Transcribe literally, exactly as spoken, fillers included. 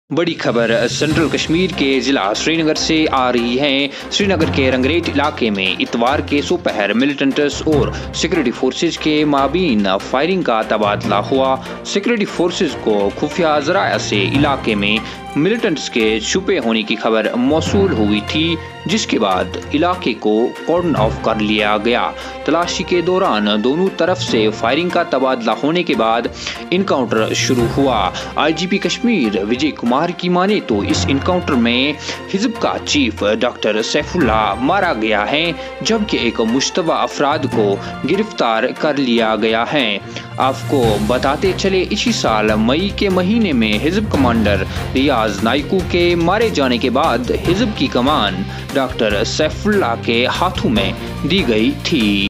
बड़ी खबर सेंट्रल कश्मीर के जिला श्रीनगर से आ रही है। श्रीनगर के रंगरेट इलाके में इतवार के दोपहर मिलिटेंट्स और सिक्योरिटी फोर्सेज के माबीन फायरिंग का तबादला हुआ। सिक्योरिटी फोर्सेज को खुफिया जराया से इलाके में मिलिटेंट्स के छुपे होने की खबर मौसूल हुई थी, जिसके बाद इलाके को कॉर्डन ऑफ कर लिया गया। तलाशी के दौरान दोनों तरफ से फायरिंग का तबादला होने के बाद इनकाउंटर शुरू हुआ। आईजीपी कश्मीर विजय कुमार की माने तो इस इनकाउंटर में हिजब का चीफ डॉक्टर सैफुल्लाह मारा गया है, जबकि एक मुश्तबा अफराद को गिरफ्तार कर लिया गया है। आपको बताते चले, इसी साल मई के महीने में हिजब कमांडर रियाज नाइकू के मारे जाने के बाद हिजब की कमान डॉक्टर सैफुल्लाह के हाथों में दी गई थी।